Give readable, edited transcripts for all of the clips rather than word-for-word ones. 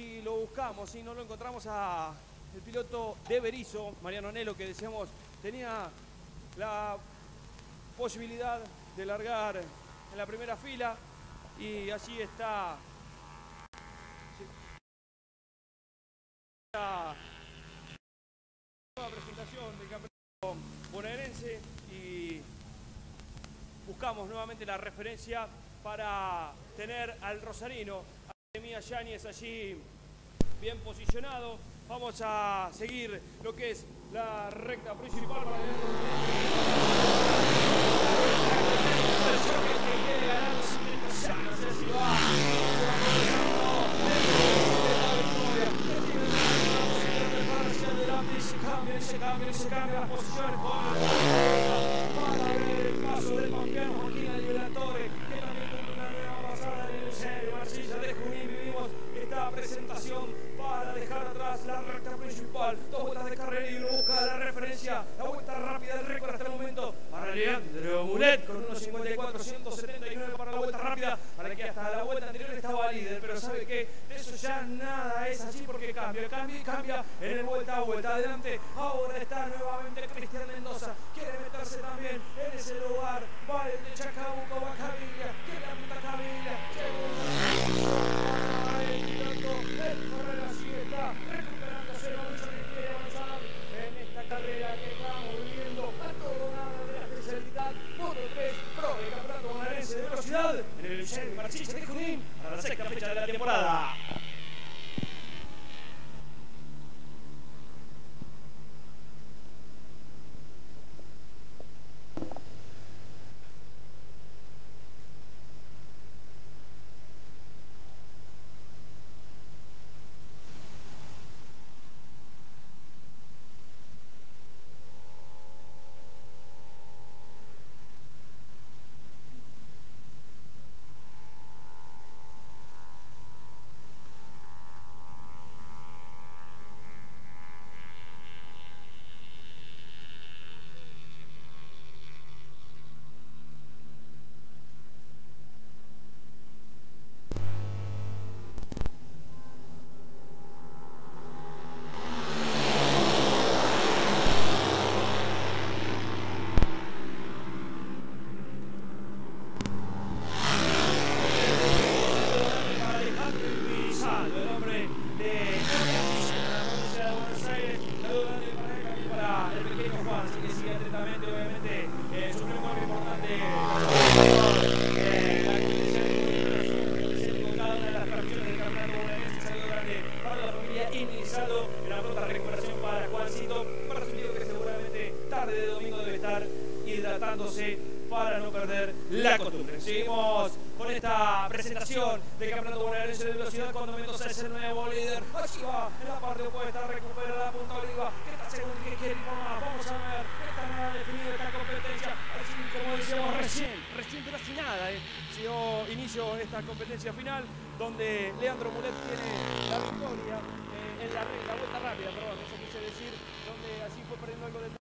y lo buscamos y no lo encontramos a el piloto de Berisso, Mariano Anelo, que decíamos tenía la posibilidad de largar en la primera fila, y allí está la nueva presentación del campeonato bonaerense y buscamos nuevamente la referencia para tener al rosarino, a Jeremías Yáñez, allí bien posicionado. Vamos a seguir lo que es la recta principal para se cambian las posiciones para ver el paso del campeón Joaquín Liberatore, que también tuvo una nueva pasada en el serio Marsilla de Junín. Vivimos esta presentación para dejar atrás la recta principal, 2 vueltas de carrera y uno busca la referencia, la vuelta rápida del récord hasta el momento para Leandro Mulet con 1.54.179 para la vuelta rápida, para que hasta la vuelta anterior estaba líder, pero sabe que eso ya nada es así porque cambia en el vuelta a vuelta. Adelante, ahora está nuevamente Cristian Mendoza, quiere meterse también en ese lugar, va el de Chacabuco, va Caviglia, quiere apuntar Caviglia, el correr así está, recuperándose Mauricio, que quiere avanzar en esta carrera que estamos viviendo a todo nada de la especialidad Moto 3 Pro del Campeonato Bonaerense de Velocidad en el Eusebio Marsilla de Junín para la 6ª fecha de la temporada. Para no perder la costumbre. Seguimos con esta presentación del Campeonato Bonaerense de Velocidad cuando Mendoza es el nuevo líder. Allí va en la parte opuesta, recupera la punta oliva, que está segundo y que quiere ir por más. Vamos a ver, está nada definido esta competencia. Así como decíamos recién pero sin nada. Se dio inicio esta competencia final donde Leandro Mulet tiene la victoria en la vuelta rápida, perdón, eso quise decir, donde así fue perdiendo algo de...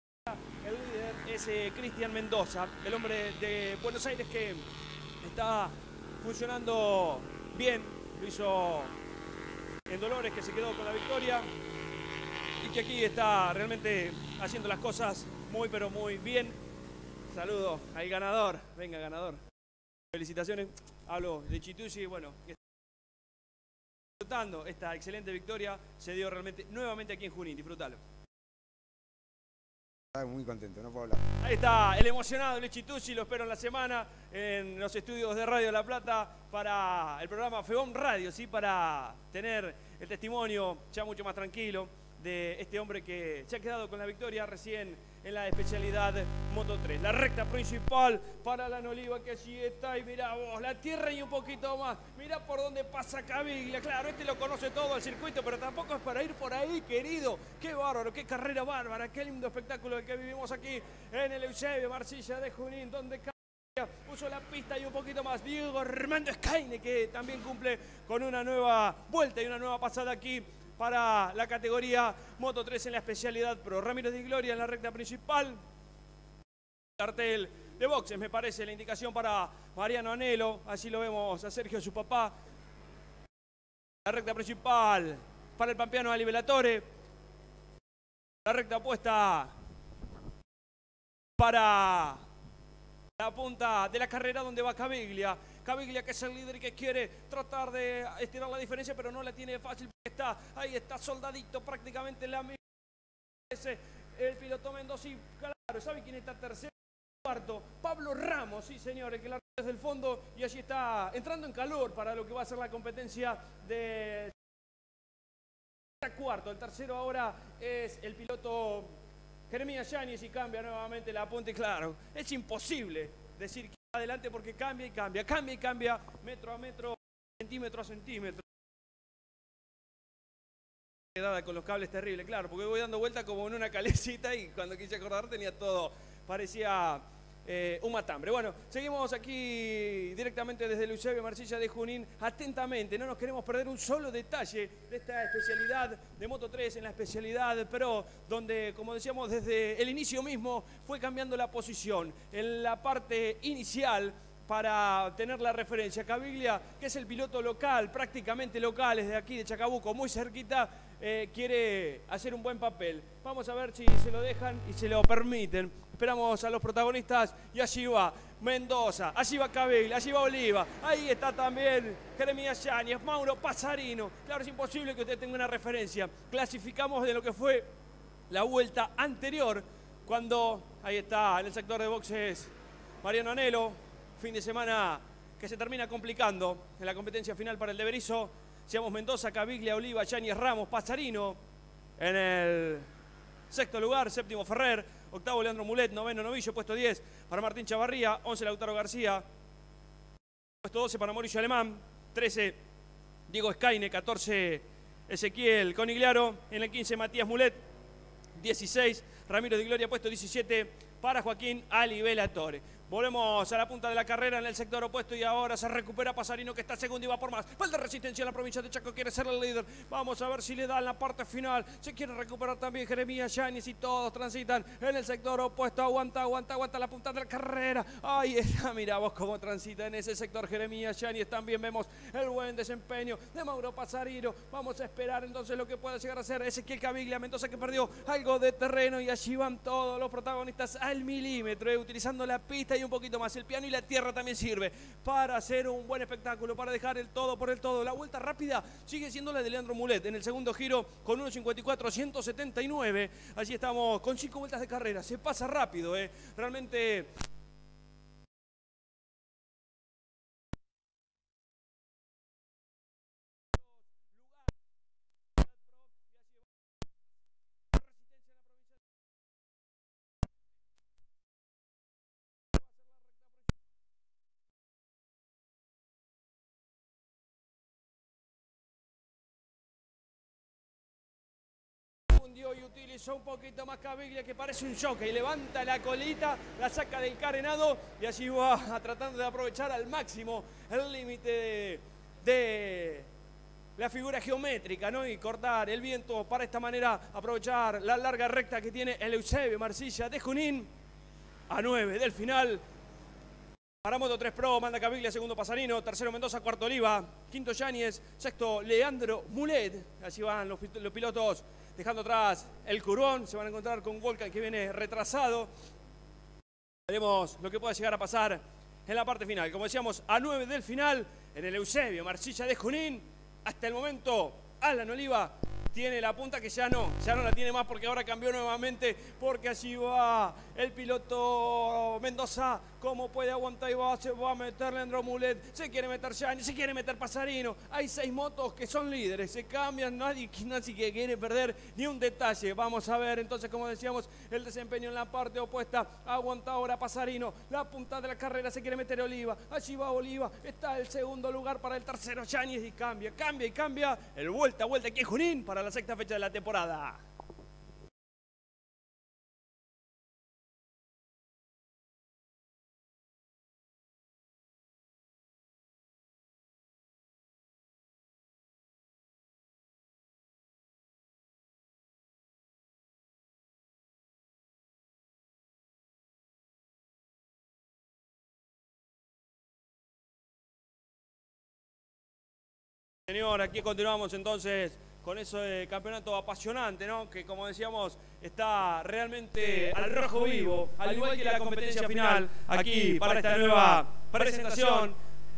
El líder es Cristian Mendoza, el hombre de Buenos Aires que está funcionando bien, lo hizo en Dolores, que se quedó con la victoria y que aquí está realmente haciendo las cosas muy pero muy bien. Saludo al ganador, venga ganador. Felicitaciones, hablo de Chitucci, bueno, disfrutando esta excelente victoria, se dio realmente nuevamente aquí en Junín, disfrútalo. Muy contento, no puedo hablar. Ahí está el emocionado Luis Chitucci, lo espero en la semana en los estudios de Radio La Plata para el programa FEBOM Radio, ¿sí? Para tener el testimonio ya mucho más tranquilo de este hombre que se ha quedado con la victoria recién en la especialidad Moto 3. La recta principal para la Oliva, que allí está, y mirá vos, la tierra y un poquito más. Mirá por dónde pasa Caviglia. Claro, este lo conoce todo el circuito, pero tampoco es para ir por ahí, querido. Qué bárbaro, qué carrera bárbara, qué lindo espectáculo el que vivimos aquí en el Eusebio Marsilla de Junín, donde puso la pista y un poquito más. Diego Armando Escaine, que también cumple con una nueva vuelta y una nueva pasada aquí para la categoría Moto 3 en la especialidad Pro. Ramiro Di Gloria en la recta principal. Cartel de boxes, me parece, la indicación para Mariano Anelo. Así lo vemos a Sergio, su papá. La recta principal para el pampeano Ali Velatore. La recta opuesta para la punta de la carrera donde va Caviglia. Caviglia, que es el líder y que quiere tratar de estirar la diferencia, pero no la tiene fácil porque ahí está soldadito prácticamente la misma. El piloto Mendoza, y claro, ¿sabe quién está tercero? Cuarto, Pablo Ramos, sí señores, que la desde el fondo y allí está entrando en calor para lo que va a ser la competencia de cuarto. El tercero ahora es el piloto Jeremías Yáñez y cambia nuevamente la punta y claro, es imposible decir que adelante porque cambia y cambia, metro a metro, centímetro a centímetro. Quedada con los cables terrible, claro, porque voy dando vuelta como en una calecita y cuando quise acordar tenía todo, parecía un matambre. Bueno, seguimos aquí directamente desde el Eusebio Marcilla de Junín, atentamente, no nos queremos perder un solo detalle de esta especialidad de Moto 3 en la especialidad Pro, donde, como decíamos, desde el inicio mismo fue cambiando la posición. En la parte inicial, para tener la referencia, Caviglia, que es el piloto local, prácticamente local, desde aquí de Chacabuco, muy cerquita, quiere hacer un buen papel. Vamos a ver si se lo dejan y se lo permiten. Esperamos a los protagonistas y allí va Mendoza, allí va Caviglia, allí va Oliva, ahí está también Jeremías Yáñez, Mauro Passarino. Claro, es imposible que usted tenga una referencia. Clasificamos de lo que fue la vuelta anterior, cuando ahí está en el sector de boxes Mariano Anelo. Fin de semana que se termina complicando en la competencia final para el de Berisso. Seamos Mendoza, Caviglia, Oliva, Yáñez, Ramos, Passarino. En el sexto lugar, séptimo Ferrer, octavo Leandro Mulet, noveno Novillo, puesto 10 para Martín Chavarría, 11 Lautaro García, puesto 12 para Mauricio Alemán, 13 Diego Escaine, 14 Ezequiel Conigliaro, en el 15 Matías Mulet, 16 Ramiro Di Gloria, puesto 17 para Joaquín Ali Velatore. Volvemos a la punta de la carrera en el sector opuesto y ahora se recupera Passarino, que está segundo y va por más. Falta resistencia en la provincia de Chaco, quiere ser el líder. Vamos a ver si le da en la parte final. Se quiere recuperar también Jeremías Yáñez y todos transitan en el sector opuesto. Aguanta la punta de la carrera. Ahí está, mira vos cómo transita en ese sector Jeremías Yáñez. También vemos el buen desempeño de Mauro Passarino. Vamos a esperar entonces lo que pueda llegar a ser Ezequiel Caviglia, Mendoza, que perdió algo de terreno y allí van todos los protagonistas al milímetro, utilizando la pista y un poquito más. El piano y la tierra también sirve para hacer un buen espectáculo, para dejar el todo por el todo. La vuelta rápida sigue siendo la de Leandro Mulet en el segundo giro con 1.54.179. Allí estamos con 5 vueltas de carrera. Se pasa rápido, realmente. Y utilizó un poquito más Caviglia, que parece un jockey, levanta la colita, la saca del carenado y allí va tratando de aprovechar al máximo el límite de la figura geométrica, ¿no? Y cortar el viento para esta manera aprovechar la larga recta que tiene el Eusebio Marcilla de Junín. A 9 del final. Para Moto 3 Pro, manda Caviglia, segundo Passarino, tercero Mendoza, cuarto Oliva, quinto Yáñez, sexto Leandro Mulet. Así van los pilotos dejando atrás el curvón. Se van a encontrar con Volcan, que viene retrasado. Veremos lo que pueda llegar a pasar en la parte final. Como decíamos, a 9 del final, en el Eusebio Marcilla de Junín. Hasta el momento, Alan Oliva tiene la punta, que ya no la tiene más porque ahora cambió nuevamente, porque allí va el piloto Mendoza. ¿Cómo puede aguantar? Y se va a meter Leandro Mulet, se quiere meter Yáñez, se quiere meter Passarino. Hay 6 motos que son líderes, se cambian, nadie que quiere perder ni un detalle. Vamos a ver entonces, como decíamos, el desempeño en la parte opuesta. Aguanta ahora Passarino, la punta de la carrera, se quiere meter Oliva, allí va Oliva, está el segundo lugar para el tercero Yáñez y cambia el vuelta a vuelta aquí en Junín para la sexta fecha de la temporada. Señor, aquí continuamos entonces con ese campeonato apasionante, ¿no? Que como decíamos, está realmente al rojo vivo, al igual que la competencia final, aquí para esta nueva presentación.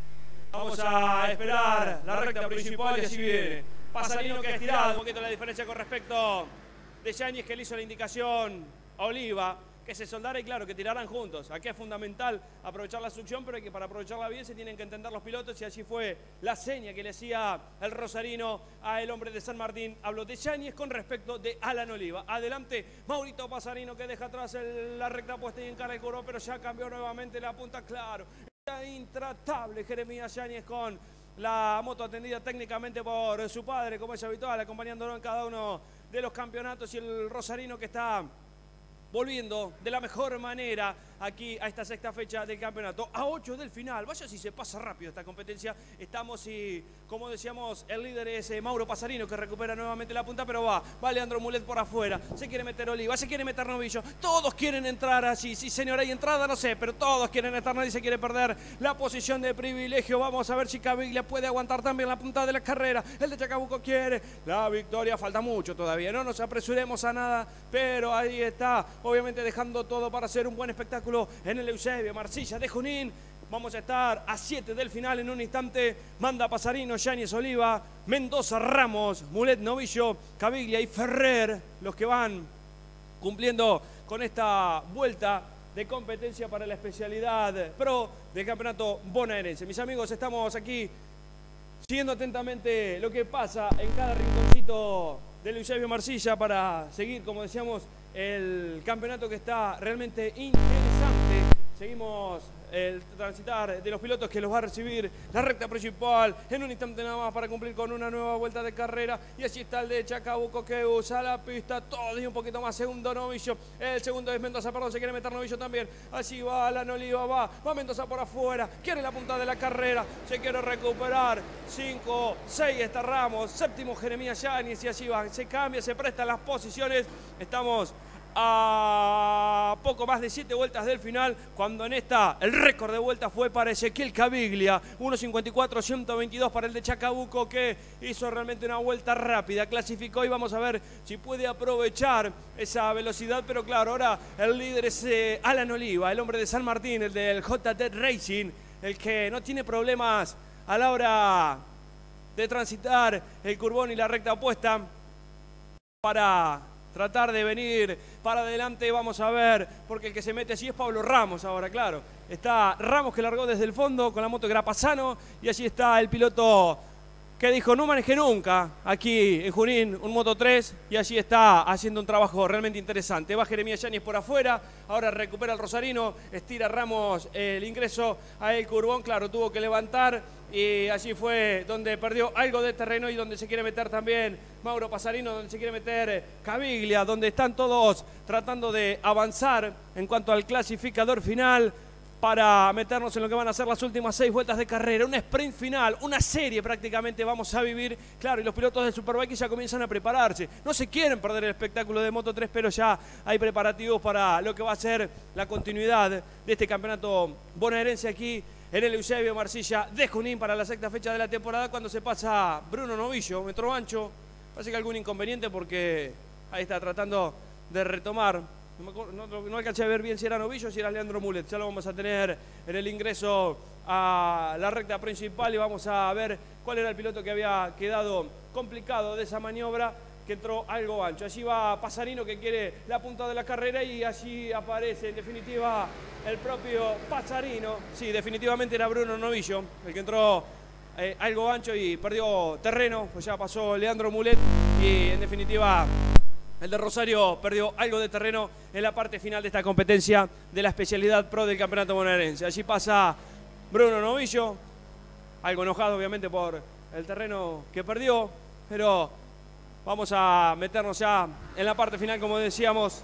Vamos a esperar la recta principal y así viene. Pasarino que ha estirado un poquito la diferencia con respecto de Yáñez, que le hizo la indicación a Oliva, que se soldara y claro, que tiraran juntos. Aquí es fundamental aprovechar la succión, pero que para aprovecharla bien se tienen que entender los pilotos y así fue la seña que le hacía el rosarino a el hombre de San Martín. Habló de Yáñez con respecto de Alan Oliva. Adelante, Maurito Pasarino que deja atrás la recta puesta y encara el curvo, pero ya cambió nuevamente la punta, claro. Está intratable Jeremías Yáñez con la moto atendida técnicamente por su padre, como es habitual, acompañándolo en cada uno de los campeonatos y el rosarino que está volviendo de la mejor manera aquí a esta sexta fecha del campeonato, a 8 del final. Vaya si se pasa rápido esta competencia. Estamos y, como decíamos, el líder es Mauro Pasarino, que recupera nuevamente la punta, pero va Leandro Mulet por afuera. Se quiere meter Oliva, se quiere meter Novillo. Todos quieren entrar así. Sí, señor, hay entrada, no sé, pero todos quieren estar. Nadie se quiere perder la posición de privilegio. Vamos a ver si Caviglia puede aguantar también la punta de la carrera. El de Chacabuco quiere la victoria. Falta mucho todavía. No nos apresuremos a nada, pero ahí está. Obviamente dejando todo para hacer un buen espectáculo en el Eusebio Marcilla de Junín. Vamos a estar a 7 del final en un instante. Manda Pasarino, Yáñez Oliva, Mendoza Ramos, Mulet Novillo, Caviglia y Ferrer, los que van cumpliendo con esta vuelta de competencia para la especialidad pro del campeonato bonaerense. Mis amigos, estamos aquí siguiendo atentamente lo que pasa en cada rinconcito del Eusebio Marcilla para seguir, como decíamos, el campeonato que está realmente interesante. Seguimos el transitar de los pilotos que los va a recibir la recta principal en un instante nada más para cumplir con una nueva vuelta de carrera. Y así está el de Chacabuco que usa la pista todo y un poquito más. Segundo Novillo, el segundo es Mendoza, perdón, se quiere meter Novillo también. Así va Alan Oliva, va Mendoza por afuera, quiere la punta de la carrera, se quiere recuperar. 5, 6 está Ramos, séptimo Jeremías Yáñez y así va, se cambia, se prestan las posiciones. Estamos a poco más de 7 vueltas del final, cuando en esta el récord de vuelta fue para Ezequiel Caviglia, 1.54.122 para el de Chacabuco, que hizo realmente una vuelta rápida, clasificó y vamos a ver si puede aprovechar esa velocidad, pero claro, ahora el líder es Alan Oliva, el hombre de San Martín, el del JT Racing, el que no tiene problemas a la hora de transitar el curbón y la recta opuesta para tratar de venir para adelante. Vamos a ver, porque el que se mete así es Pablo Ramos ahora, claro. Está Ramos que largó desde el fondo con la moto Grapazano y allí está el piloto que dijo no manejé nunca aquí en Junín un Moto 3 y allí está haciendo un trabajo realmente interesante. Va Jeremías Yáñez por afuera, ahora recupera el rosarino, estira Ramos el ingreso a el curbón, claro, tuvo que levantar y allí fue donde perdió algo de terreno y donde se quiere meter también Mauro Pasarino, donde se quiere meter Caviglia, donde están todos tratando de avanzar en cuanto al clasificador final para meternos en lo que van a ser las últimas 6 vueltas de carrera, un sprint final, una serie prácticamente vamos a vivir, claro, y los pilotos de Superbike ya comienzan a prepararse, no se quieren perder el espectáculo de Moto 3, pero ya hay preparativos para lo que va a ser la continuidad de este campeonato bonaerense aquí en el Eusebio Marcilla de Junín para la sexta fecha de la temporada, cuando se pasa Bruno Novillo, Metro Ancho, parece que algún inconveniente porque ahí está tratando de retomar. No alcancé a ver bien si era Novillo o si era Leandro Mulet. Ya lo vamos a tener en el ingreso a la recta principal y vamos a ver cuál era el piloto que había quedado complicado de esa maniobra, que entró algo ancho. Allí va Pasarino que quiere la punta de la carrera y allí aparece en definitiva el propio Pasarino. Sí, definitivamente era Bruno Novillo el que entró algo ancho y perdió terreno, pues ya pasó Leandro Mulet y en definitiva el de Rosario perdió algo de terreno en la parte final de esta competencia de la especialidad pro del campeonato bonaerense. Allí pasa Bruno Novillo, algo enojado obviamente por el terreno que perdió, pero vamos a meternos ya en la parte final, como decíamos,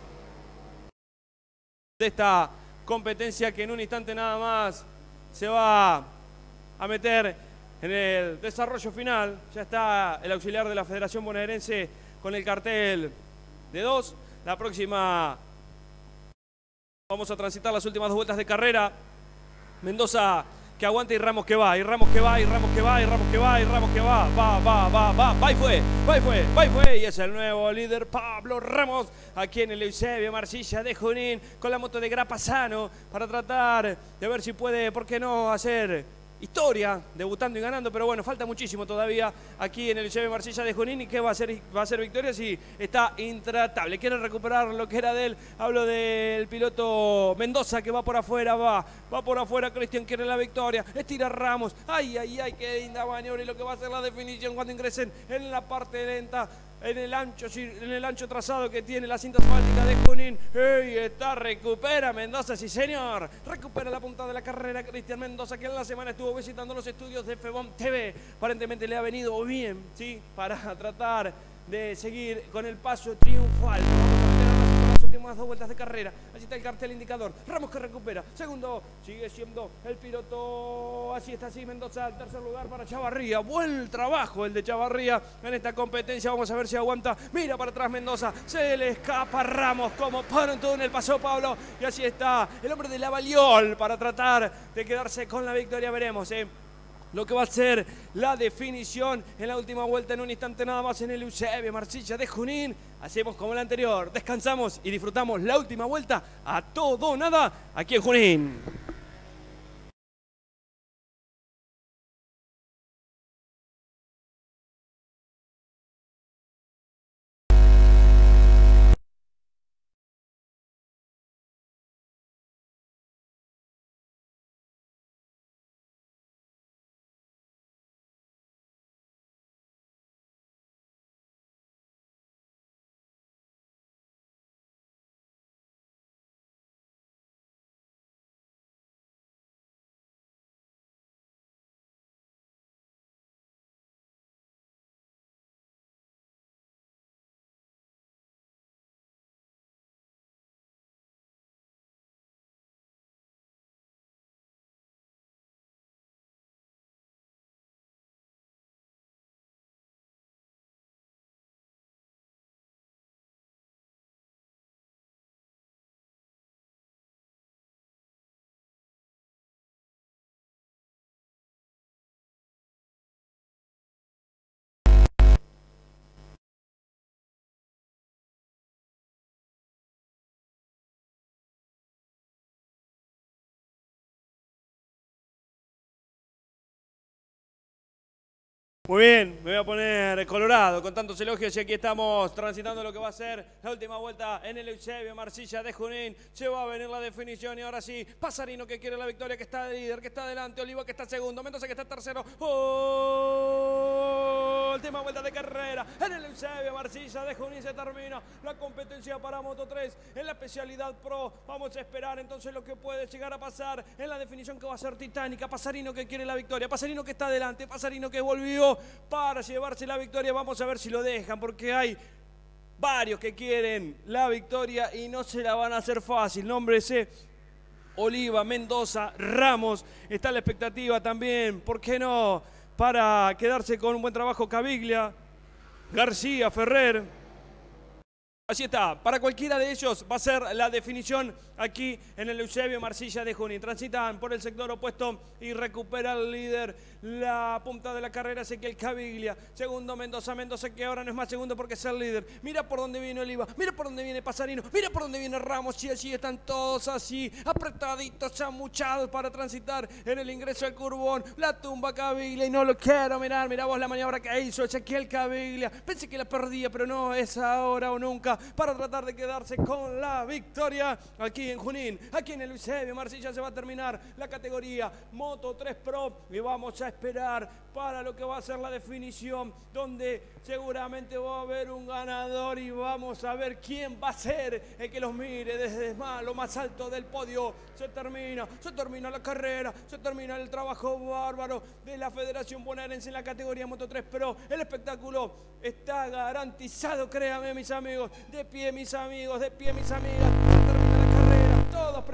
de esta competencia que en un instante nada más se va a meter en el desarrollo final. Ya está el auxiliar de la Federación Bonaerense con el cartel de 2. La próxima vamos a transitar las últimas 2 vueltas de carrera. Mendoza Que aguante y Ramos que va, y Ramos que va, y Ramos que va, y Ramos que va, y Ramos que va, va y fue, y es el nuevo líder Pablo Ramos, aquí en el Eusebio Marcilla de Junín, con la moto de Grapasano, para tratar de ver si puede, ¿por qué no?, hacer historia, debutando y ganando, pero bueno, falta muchísimo todavía aquí en el Eusebio Marcilla de Junín. ¿Y qué va a ser? ¿Va a ser victoria? Sí, está intratable. Quiere recuperar lo que era de él. Hablo del piloto Mendoza, que va por afuera, va por afuera. Cristian quiere la victoria. Estira Ramos. Ay, qué linda maniobra, y lo que va a ser la definición cuando ingresen en la parte lenta, en el ancho trazado que tiene la cinta asfáltica de Junín. Recupera Mendoza, sí señor. Recupera la punta de la carrera Cristian Mendoza, que en la semana estuvo visitando los estudios de FEBOM TV. Aparentemente le ha venido bien, ¿sí?, para tratar de seguir con el paso triunfal. Las últimas 2 vueltas de carrera. Allí está el cartel indicador. Ramos que recupera. Segundo sigue siendo el piloto. Así está, así Mendoza. El tercer lugar para Chavarría. Buen trabajo el de Chavarría en esta competencia. Vamos a ver si aguanta. Mira para atrás Mendoza. Se le escapa Ramos como por un túnel. Pasó Pablo. Y así está el hombre de la Valiol para tratar de quedarse con la victoria. Veremos, lo que va a ser la definición en la última vuelta en un instante nada más en el Eusebio Marcilla de Junín. Hacemos como la anterior, descansamos y disfrutamos la última vuelta a todo o nada aquí en Junín. Muy bien, me voy a poner colorado con tantos elogios y aquí estamos transitando lo que va a ser la última vuelta en el Eusebio Marcilla de Junín. Se va a venir la definición y ahora sí, Pasarino que quiere la victoria, que está de líder, que está adelante, Oliva que está segundo, Mendoza que está tercero. Última vuelta de carrera en el Eusebio Marcilla de Junín. Se termina la competencia para Moto 3 en la especialidad Pro. Vamos a esperar entonces lo que puede llegar a pasar en la definición, que va a ser titánica. Pasarino que quiere la victoria, Pasarino que está adelante, Pasarino que volvió para llevarse la victoria. Vamos a ver si lo dejan, porque hay varios que quieren la victoria y no se la van a hacer fácil. Nómbrese Oliva, Mendoza, Ramos. Está la expectativa también, ¿por qué no?, para quedarse con un buen trabajo Caviglia, García, Ferrer. Así está, para cualquiera de ellos va a ser la definición aquí en el Eusebio Marcilla de Junín. Transitan por el sector opuesto y recupera el líder, la punta de la carrera, Ezequiel Caviglia. Segundo Mendoza, Mendoza que ahora no es más segundo porque es el líder. Mira por dónde viene Oliva, mira por dónde viene Pasarino, mira por dónde viene Ramos. Y allí están todos así, apretaditos, chamuchados para transitar en el ingreso al curbón. La tumba Caviglia y no lo quiero mirar. Mirá vos la maniobra que hizo Ezequiel Caviglia. Pensé que la perdía, pero no, es ahora o nunca, para tratar de quedarse con la victoria aquí en Junín. Aquí en el Eusebio Marcilla se va a terminar la categoría Moto 3 Pro y vamos a esperar para lo que va a ser la definición, donde seguramente va a haber un ganador y vamos a ver quién va a ser el que los mire desde lo más alto del podio. Se termina la carrera, se termina el trabajo bárbaro de la Federación Bonaerense en la categoría Moto 3 Pro. El espectáculo está garantizado, créanme mis amigos. De pie mis amigos, de pie mis amigas. Termina la carrera, todos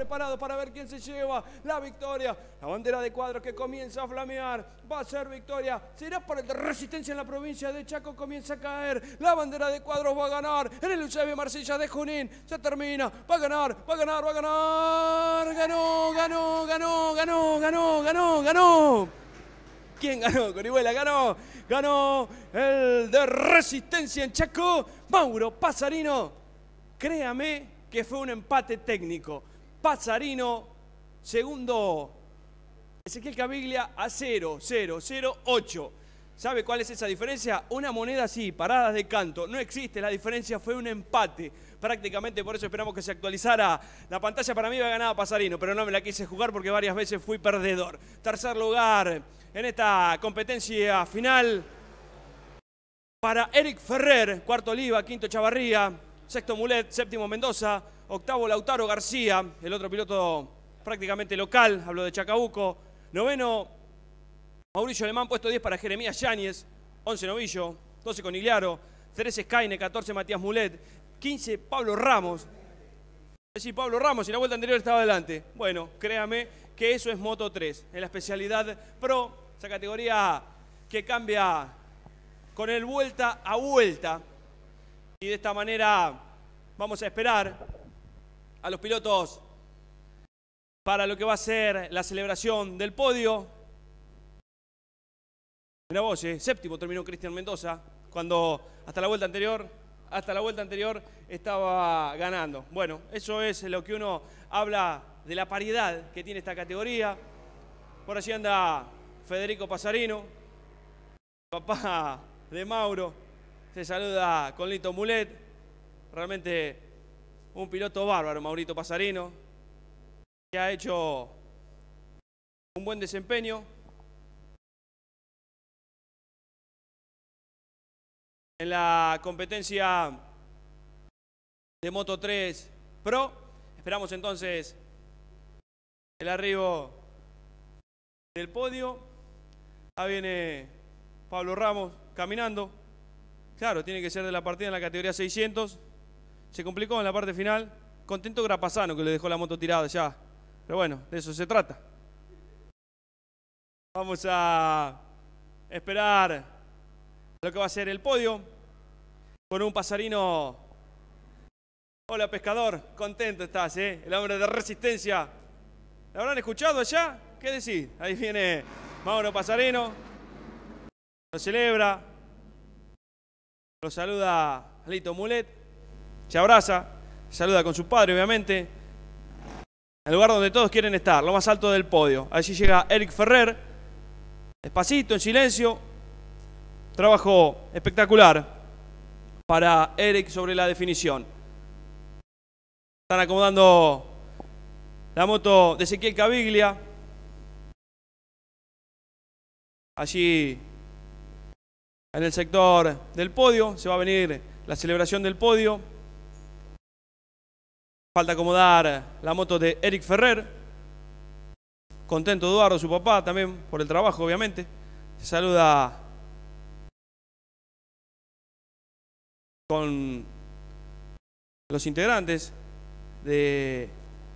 preparados para ver quién se lleva la victoria. La bandera de Cuadros que comienza a flamear. Va a ser victoria. Será para el de Resistencia en la provincia de Chaco. Comienza a caer. La bandera de Cuadros va a ganar. En el Eusebio Marsella de Junín. Se termina. Va a ganar. Va a ganar. Va a ganar. Ganó. Ganó. Ganó. Ganó. Ganó. Ganó. Ganó. ¿Quién ganó? Corihuela ganó. Ganó el de Resistencia en Chaco. Mauro Passarino. Créame que fue un empate técnico. Passarino, segundo. Ezequiel Caviglia a 0-0-0-8. ¿Sabe cuál es esa diferencia? Una moneda así, paradas de canto. No existe, la diferencia fue un empate. Prácticamente por eso esperamos que se actualizara la pantalla. Para mí había ganado Passarino, pero no me la quise jugar porque varias veces fui perdedor. Tercer lugar en esta competencia final para Eric Ferrer. Cuarto Oliva, quinto Chavarría, sexto Mulet, séptimo Mendoza, octavo Lautaro García, el otro piloto prácticamente local, hablo de Chacabuco. Noveno, Mauricio Alemán, puesto 10 para Jeremías Yáñez, 11 Novillo, 12 Conigliaro, 13 Skyne, 14 Matías Mulet, 15 Pablo Ramos. Sí, Pablo Ramos, y la vuelta anterior estaba adelante. Bueno, créame que eso es Moto 3, en la especialidad Pro, esa categoría que cambia con el vuelta a vuelta. Y de esta manera vamos a esperar a los pilotos para lo que va a ser la celebración del podio. Mirá vos, séptimo terminó Cristian Mendoza, cuando hasta la vuelta anterior estaba ganando. Bueno, eso es lo que uno habla de la paridad que tiene esta categoría. Por allí anda Federico Passarino, papá de Mauro. Se saluda con Lito Mulet. Realmente un piloto bárbaro, Maurito Passarino, que ha hecho un buen desempeño en la competencia de Moto 3 Pro. Esperamos entonces el arribo del podio. Ahí viene Pablo Ramos caminando. Claro, tiene que ser de la partida en la categoría 600. Se complicó en la parte final. Contento Grapasano, que le dejó la moto tirada ya. Pero bueno, de eso se trata. Vamos a esperar lo que va a ser el podio con un Passarino. Hola, pescador. Contento estás, ¿eh? El hombre de Resistencia. ¿La habrán escuchado allá? ¿Qué decís? Ahí viene Mauro Passarino. Lo celebra. Lo saluda Lito Mulet, se abraza, saluda con su padre, obviamente. El lugar donde todos quieren estar, lo más alto del podio. Allí llega Eric Ferrer, despacito, en silencio. Trabajo espectacular para Eric sobre la definición. Están acomodando la moto de Ezequiel Caviglia. Allí en el sector del podio se va a venir la celebración del podio. Falta acomodar la moto de Eric Ferrer. Contento Eduardo, su papá, también por el trabajo, obviamente. Se saluda con los integrantes de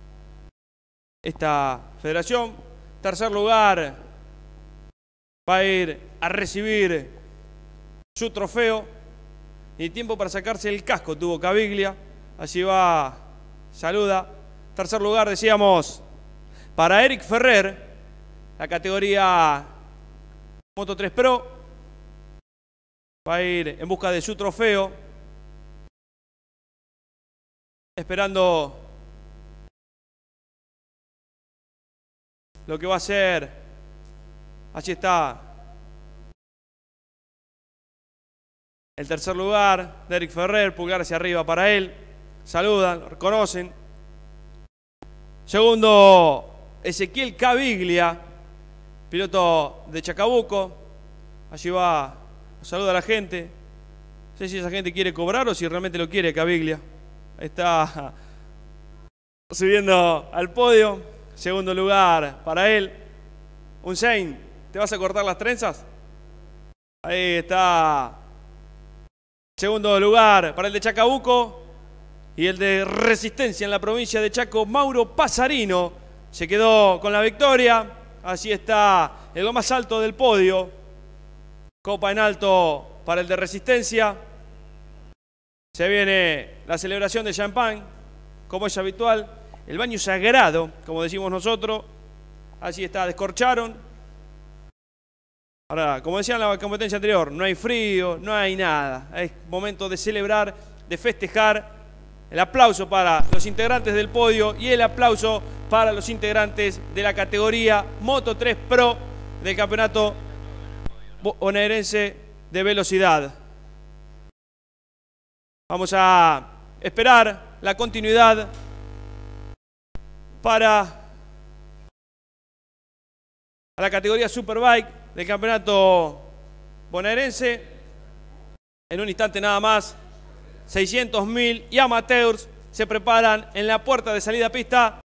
esta federación. Tercer lugar va a ir a recibir su trofeo. Y tiempo para sacarse el casco tuvo Caviglia. Allí va, saluda. Tercer lugar, decíamos, para Eric Ferrer, la categoría Moto 3 Pro. Va a ir en busca de su trofeo, esperando lo que va a ser. Allí está el tercer lugar de Eric Ferrer, pulgar hacia arriba para él. Saludan, lo reconocen. Segundo, Ezequiel Caviglia, piloto de Chacabuco. Allí va, saluda a la gente. No sé si esa gente quiere cobrar o si realmente lo quiere Caviglia. Ahí está subiendo al podio. Segundo lugar para él. Unsein, ¿te vas a cortar las trenzas? Ahí está. Segundo lugar para el de Chacabuco. y el de Resistencia en la provincia de Chaco, Mauro Pasarino, se quedó con la victoria. Así está en lo más alto del podio. Copa en alto para el de Resistencia. Se viene la celebración de champán, como es habitual. El baño sagrado, como decimos nosotros. Así está, descorcharon. Ahora, como decía en la competencia anterior, no hay frío, no hay nada. Es momento de celebrar, de festejar. El aplauso para los integrantes del podio y el aplauso para los integrantes de la categoría Moto 3 Pro del campeonato bonaerense de velocidad. Vamos a esperar la continuidad para la categoría Superbike del campeonato bonaerense. En un instante nada más, 600.000 y amateurs se preparan en la puerta de salida a pista.